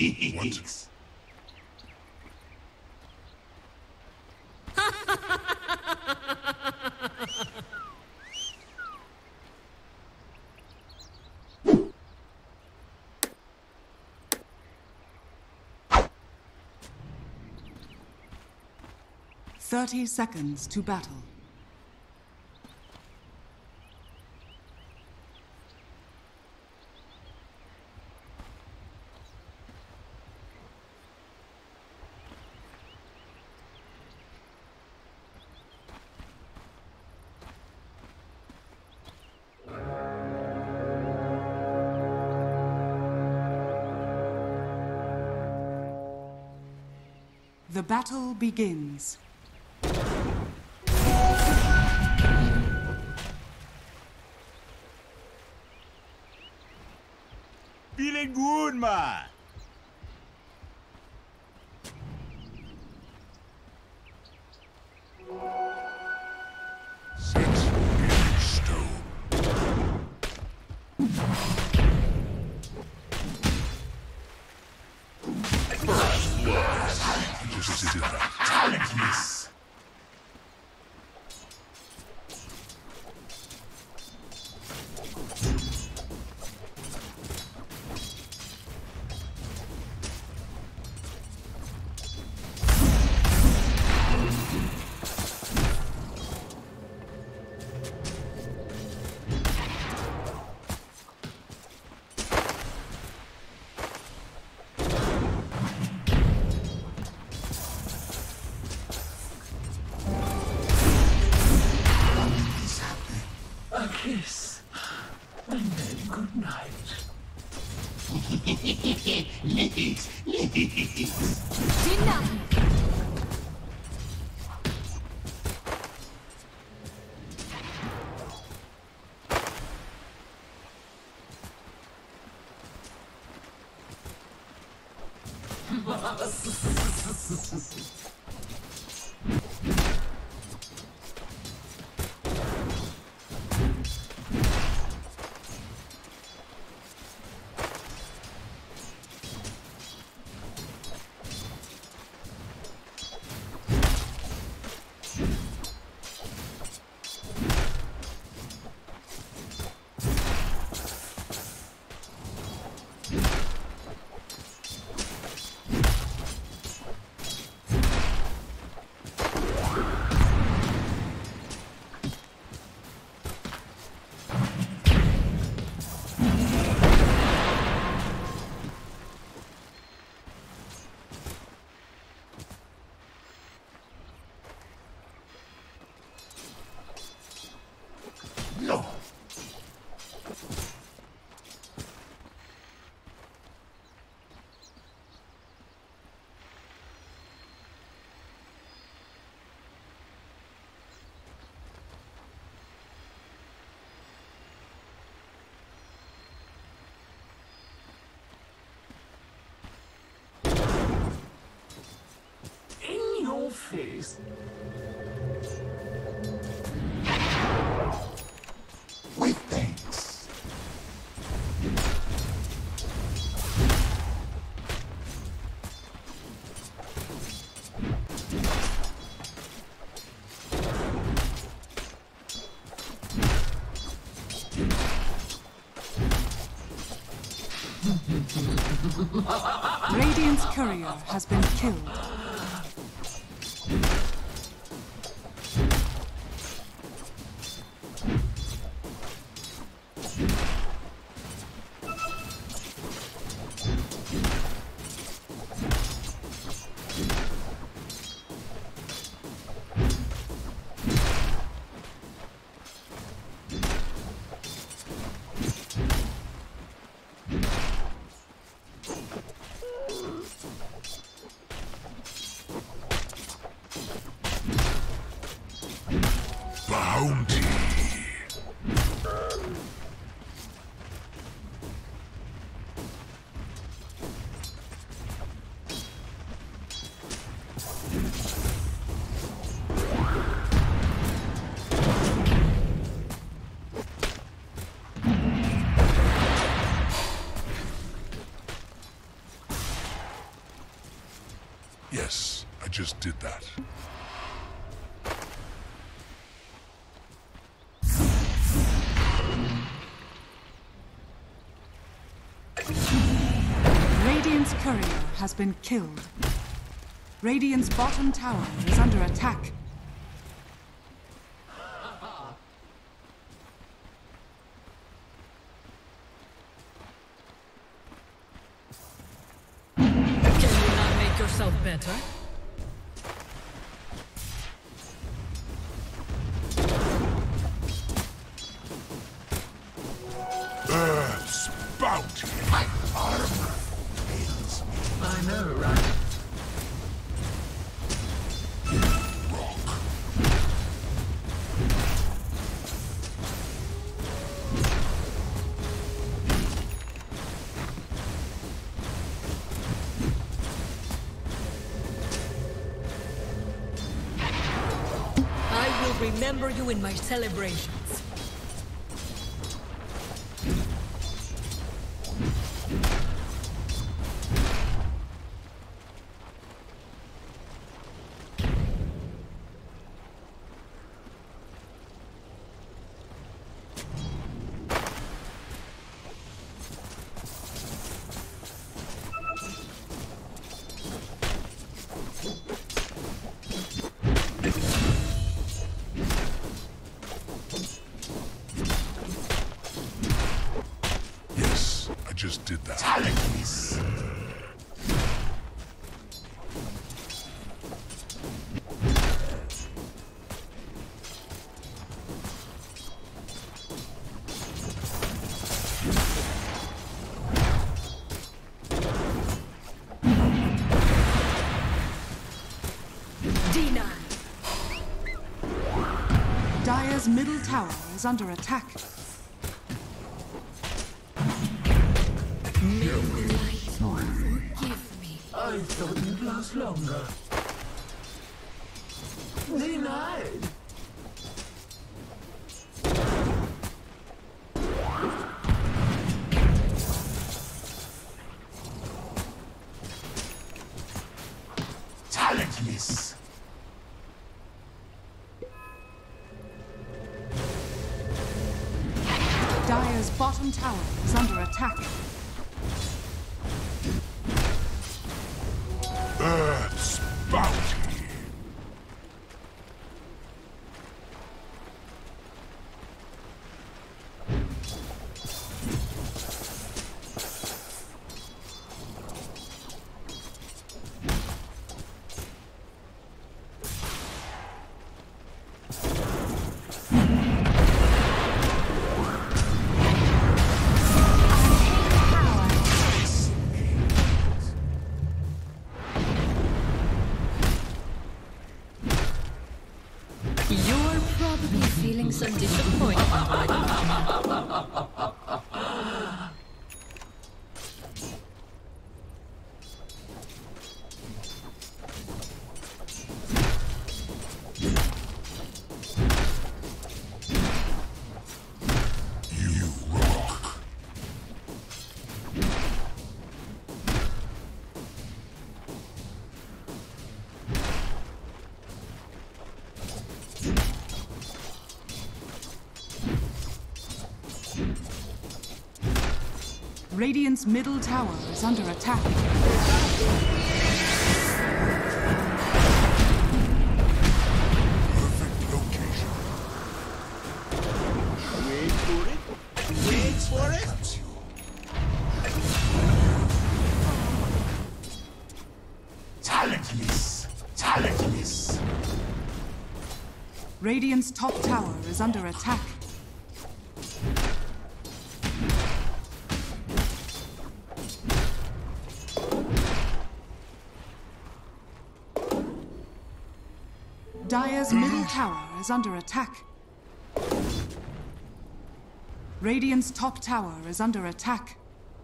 What? 30 seconds to battle. The battle begins. Feeling good, man. Hyperstone. First blood. Talentless. Kiss, and then good night. No. In your face. With thanks. Radiant's courier has been killed. Yes, I just did that. Radiant's courier has been killed. Radiant's bottom tower is under attack. Can you not make yourself better? Spout! My armor fails me. I know, right? I will remember you in my celebrations. Yes, I just did that. Talentless. Denied. Dire's middle tower is under attack. May the light forgive me. I thought you'd last longer. Denied. Talentless. Dire's bottom tower is under attack. Spout! You're probably feeling some disappointment right now. You rock. Radiant's middle tower is under attack. Perfect location. Wait for it. Wait for it. Comes you. Talentless. Talentless. Radiant's top tower is under attack. Dire's middle tower is under attack. Radiant's top tower is under attack.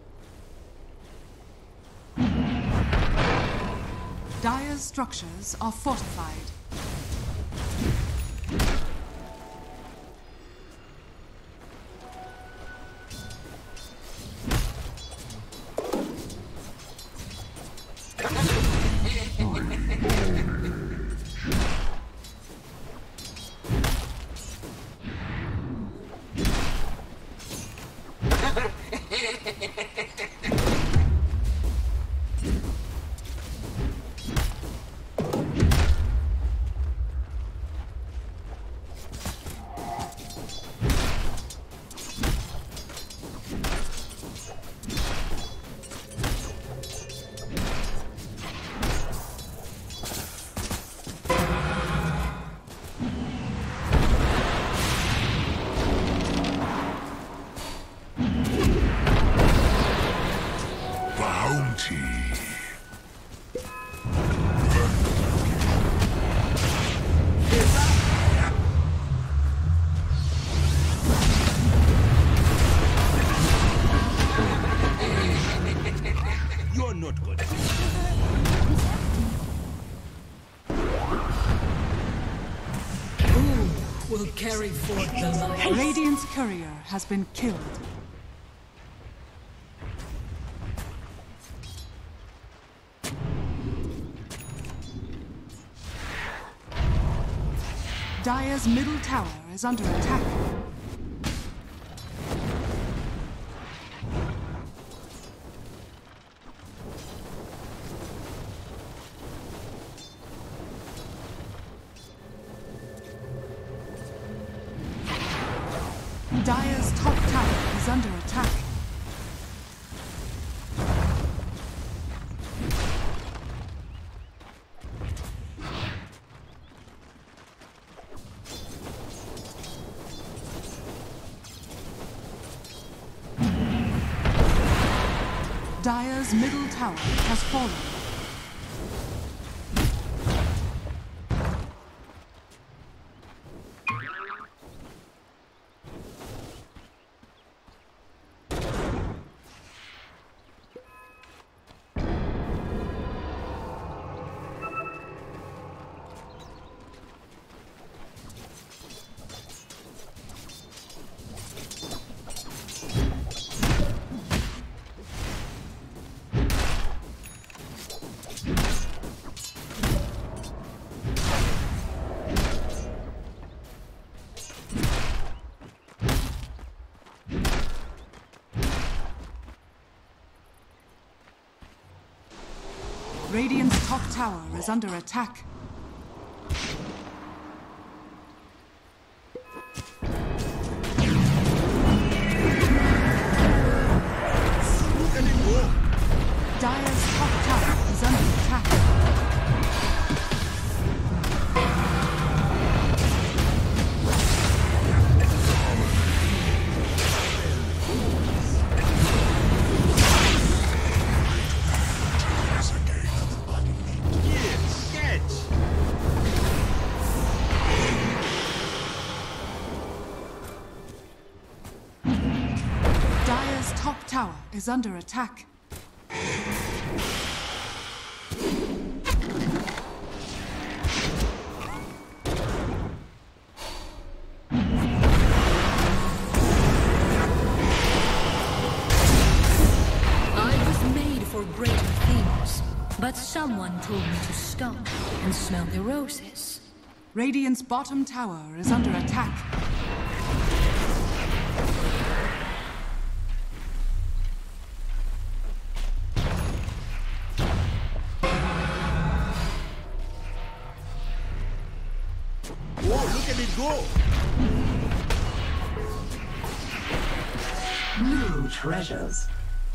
Dire's structures are fortified. will carry forth the light. Radiant's courier has been killed. Dire's middle tower is under attack. Dire's top tower is under attack. Dire's middle tower has fallen. Radiant's top tower is under attack. Dire's top tower is under attack. Dire's top tower is under attack. Greater things, but someone told me to stop and smell the roses. Radiant's bottom tower is under attack. Whoa, look at it go! New treasures.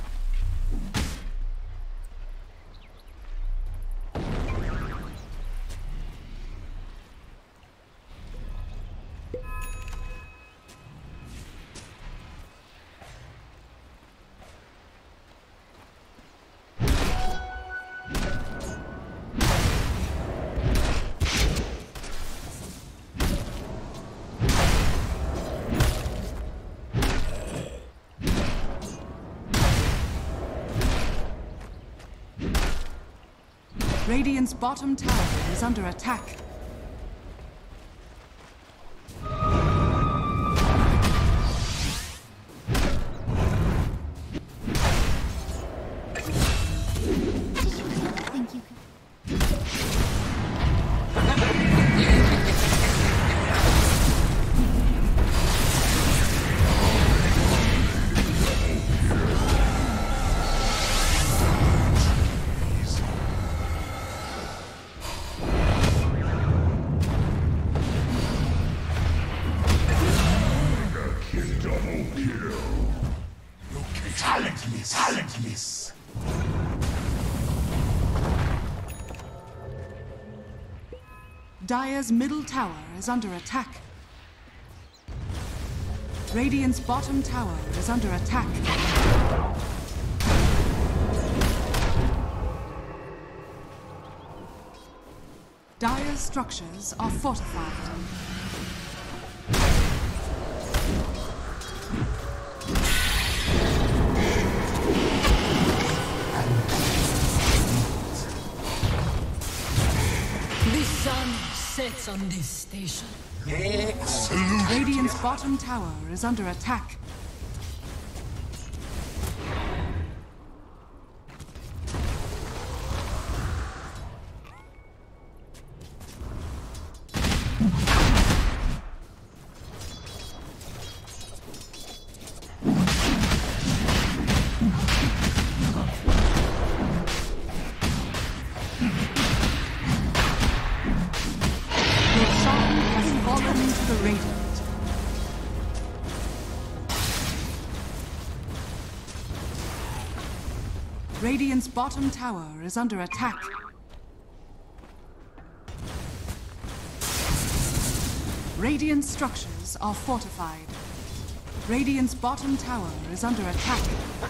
Radiant's bottom tower is under attack. Talentless. Dire's middle tower is under attack. Radiant's bottom tower is under attack. Dire's structures are fortified. The sun sets on this station. Radiant's bottom tower is under attack. Radiant's bottom tower is under attack. Radiant structures are fortified. Radiant's bottom tower is under attack.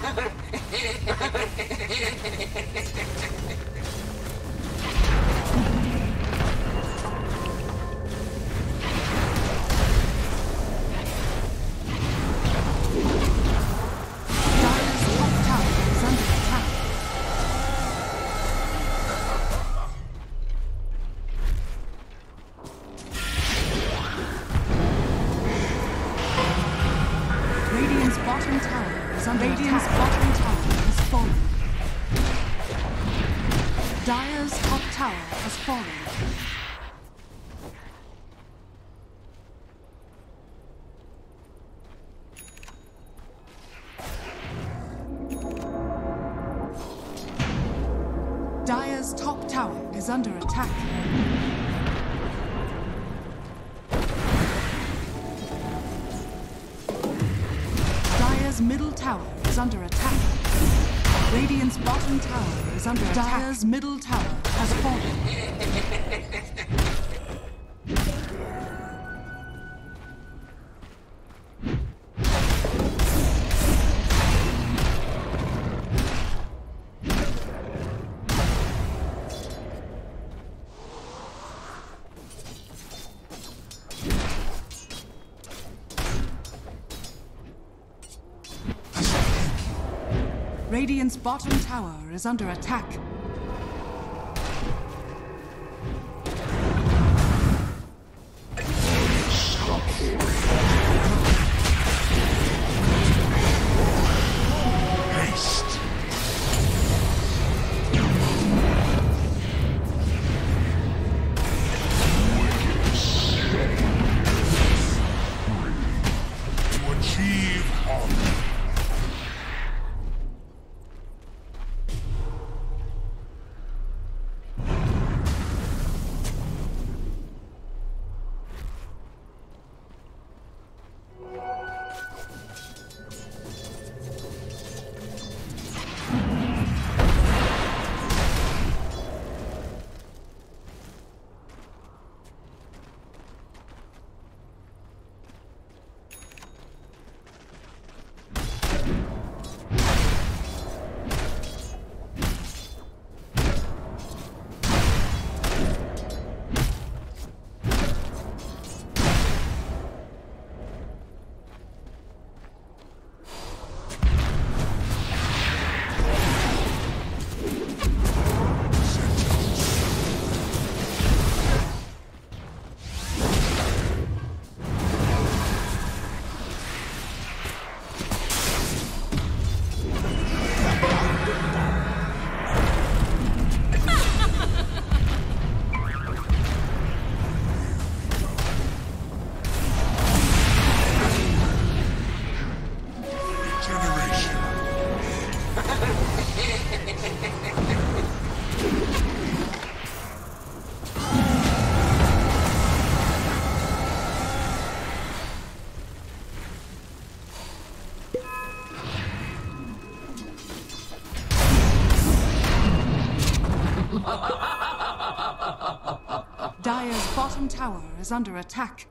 Radiant's bottom tower has fallen. Dire's top tower has fallen. Dire's top tower is under attack. Middle tower is under attack. Radiant's bottom tower is under attack. Dire's middle tower has fallen. Radiant's bottom tower is under attack. Haste. To achieve harmony. Dire's bottom tower is under attack.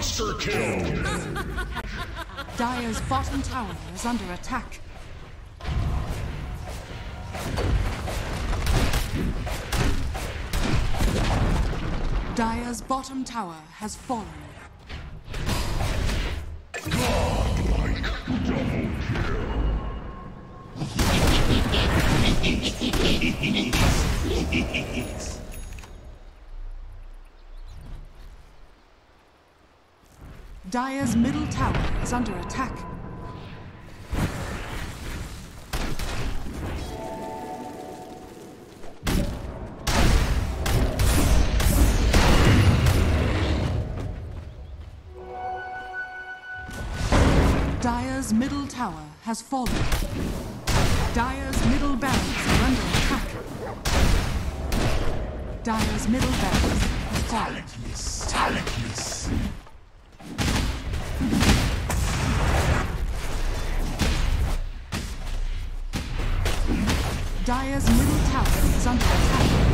Monster kill! Dire's bottom tower is under attack. Dire's bottom tower has fallen. Godlike double kill! Dire's middle tower is under attack. Dire's middle tower has fallen. Dire's middle barracks are under attack. Dire's middle barracks has fallen. Talentless. Talentless. Dire's middle tower is under attack.